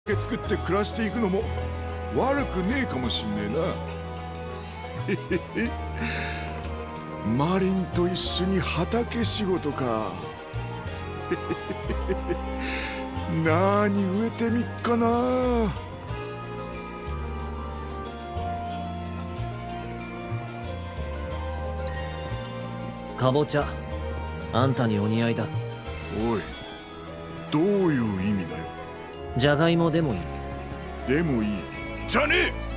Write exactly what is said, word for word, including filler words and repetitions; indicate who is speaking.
Speaker 1: 作って暮らしていくのも悪くねえかもしんねえな。へへへ。マリンと一緒に畑仕事か。へへへへ。なーに植えてみっかな。
Speaker 2: かぼちゃ、あんたにお似合いだ。
Speaker 1: おい、どういう意味だよ。
Speaker 2: じゃがいもでもいい。
Speaker 1: でもいいじゃねえ。